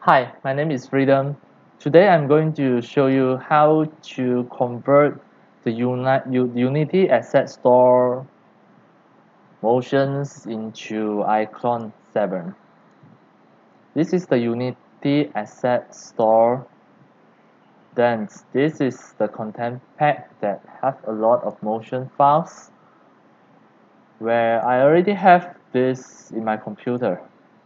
Hi, my name is Freedom. Today I'm going to show you how to convert the Unity Asset Store motions into Icon 7. This is the Unity Asset Store. Then this is the content pack that have a lot of motion files where I already have this in my computer.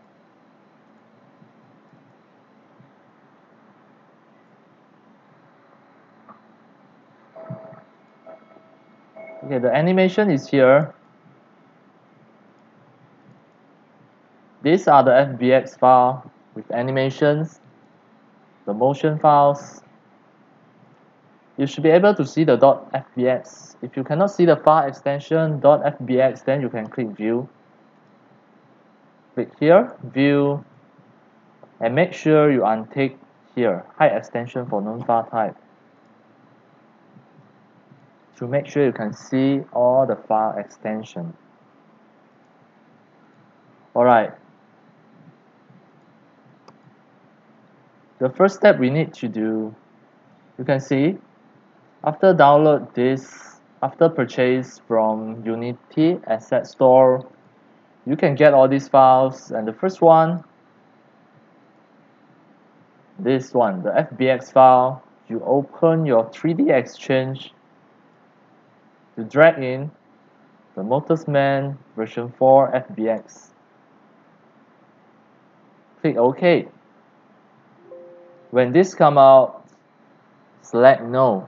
Okay, the animation is here. These are the FBX file with animations, the motion files. You should be able to see the .fbx. If you cannot see the file extension .fbx, then you can click View. Click here, View, and make sure you untick here, Hide extension for known file type, to make sure you can see all the file extension. Alright. The first step we need to do, you can see, after download this, after purchase from Unity Asset Store, you can get all these files, and the first one, this one, the FBX file, you open your 3D Exchange, you drag in the Motorsman version 4 FBX. Click OK. When this comes out, select No.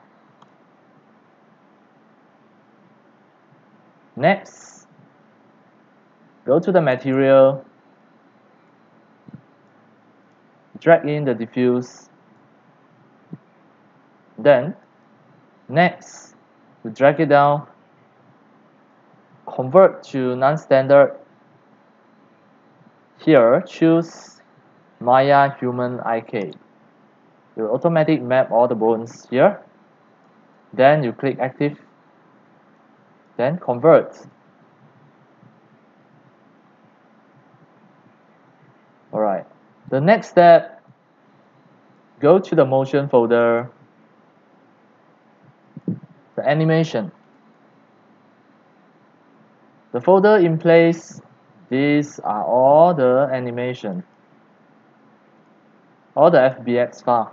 Next, go to the material, drag in the diffuse. Then, next, you drag it down, convert to non-standard. Here, choose Maya Human IK. It will automatically map all the bones here. Then you click Active. Then Convert. Alright. The next step, go to the Motion folder, the Animation. The folder in place, these are all the animation, all the FBX file.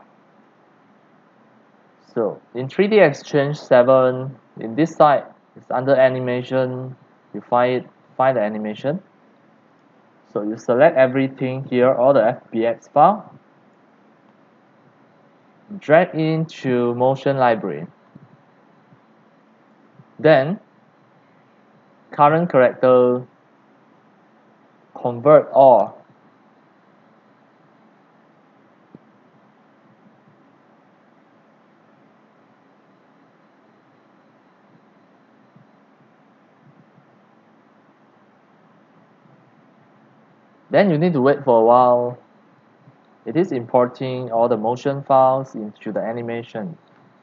So in 3D Exchange 7, in this side, it's under Animation. You find the animation. So you select everything here, all the FBX file, drag into Motion Library. Then current character, convert all. Then you need to wait for a while. It is importing all the motion files into the animation.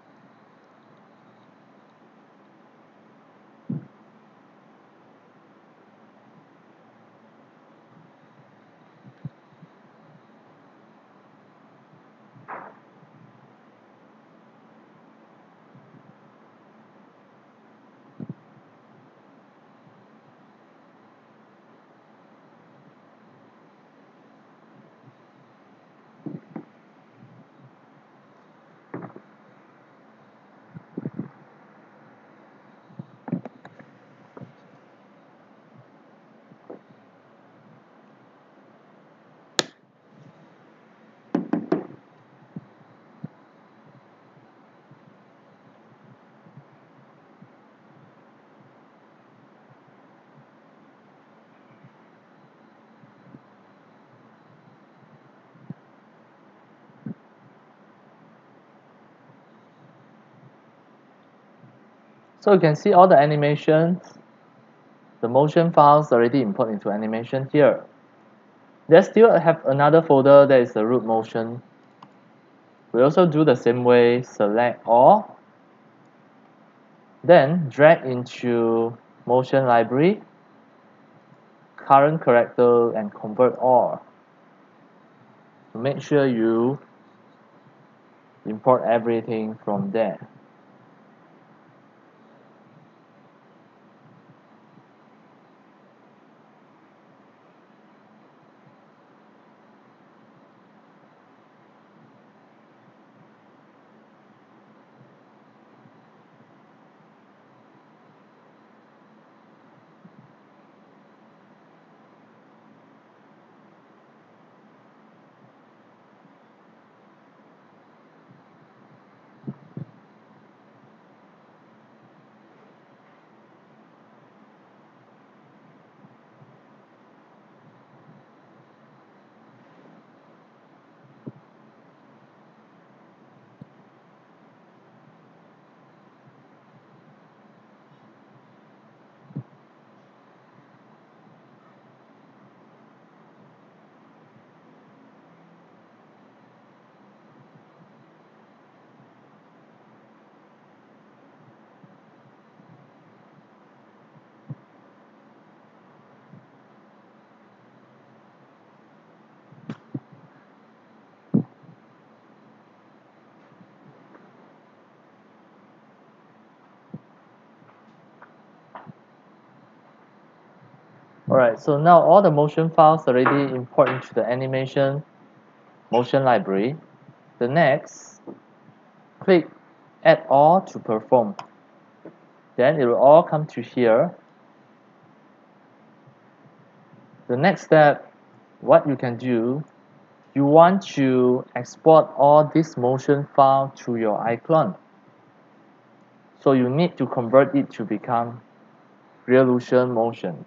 So you can see all the animations, the motion files already import into animation here. They still have another folder that is the root motion. We also do the same way, select all, then drag into motion library, current character, and convert all. So make sure you import everything from there. Alright, so now all the motion files already import into the animation motion library. The next, click Add All to perform. Then it will all come to here. The next step, what you can do, you want to export all this motion file to your iClone. So you need to convert it to become Reallution Motion.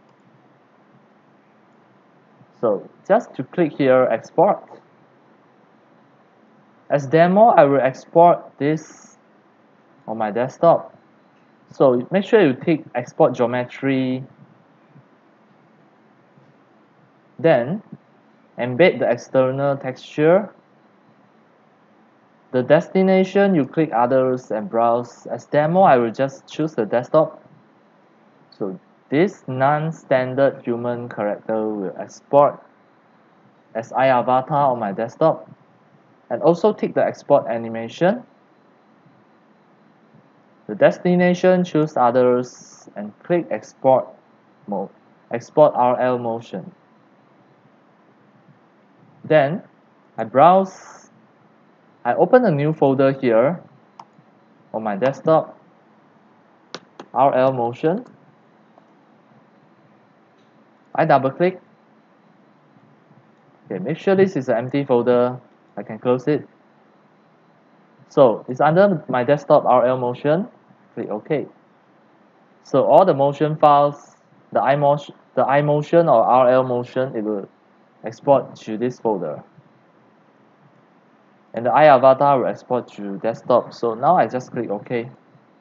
So just to click here, export. As demo, I will export this on my desktop. So make sure you tick Export Geometry. Then embed the external texture. The destination, you click Others and browse. As demo, I will just choose the desktop. So this non-standard human character will export as iAvatar on my desktop. And also tick the export animation. The destination, choose Others and click Export Mode. Export RL Motion. Then I browse. I open a new folder here on my desktop. RL Motion. I double click. Okay, make sure this is an empty folder. I can close it. So it's under my desktop RL Motion. Click OK. So all the motion files, the iMotion or RL Motion, it will export to this folder. And the iAvatar will export to desktop. So now I just click OK.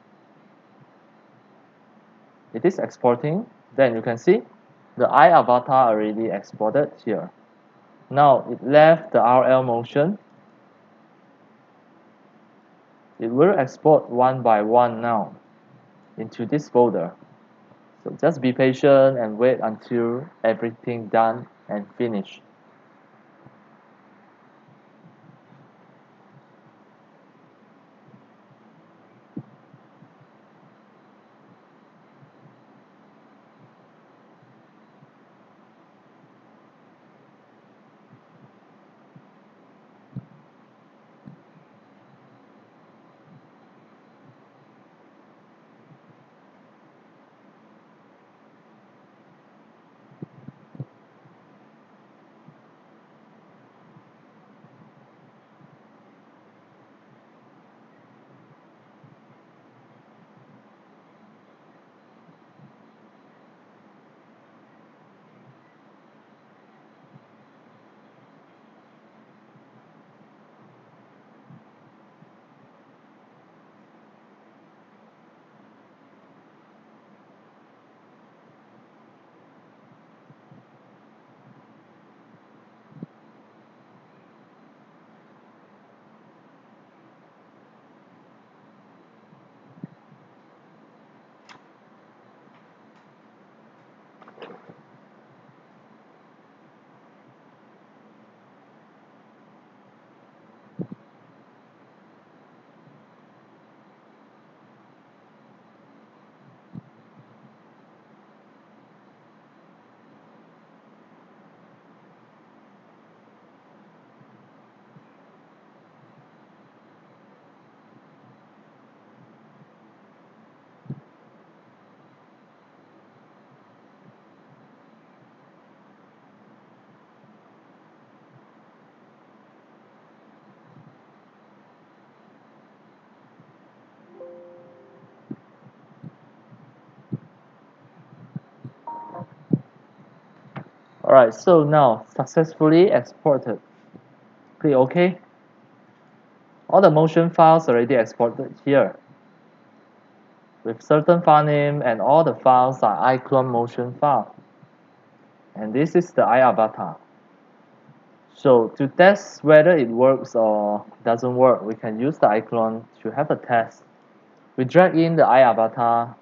It is exporting. Then you can see the iAvatar already exported here. Now it left the RL Motion. It will export one by one now into this folder. So just be patient and wait until everything done and finished. Alright, so now successfully exported. Click OK. All the motion files already exported here. With certain file name, and all the files are iClone motion file. And this is the iAvatar. So to test whether it works or doesn't work, we can use the iClone to have a test. We drag in the iAvatar.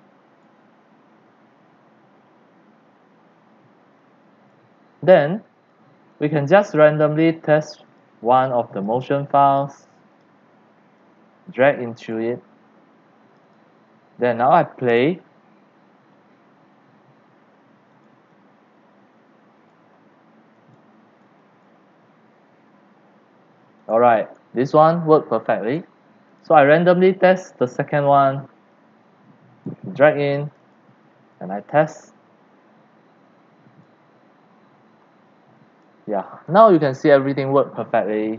Then we can just randomly test one of the motion files, drag into it. Then now I play. Alright, this one worked perfectly. So I randomly test the second one, drag in, and I test. Yeah, now you can see everything worked perfectly.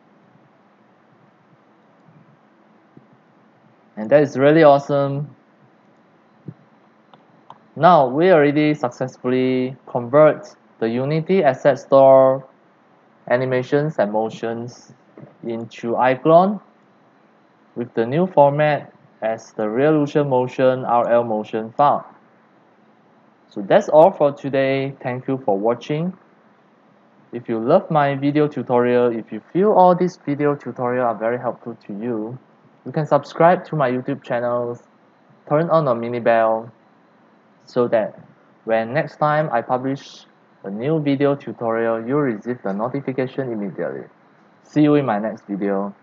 And that is really awesome. Now we already successfully convert the Unity Asset Store animations and motions into iClone with the new format as the Reallution Motion RL Motion file. So that's all for today. Thank you for watching. If you love my video tutorial, if you feel all these video tutorials are very helpful to you, you can subscribe to my YouTube channel, turn on the mini bell, so that when next time I publish a new video tutorial, you'll receive the notification immediately. See you in my next video.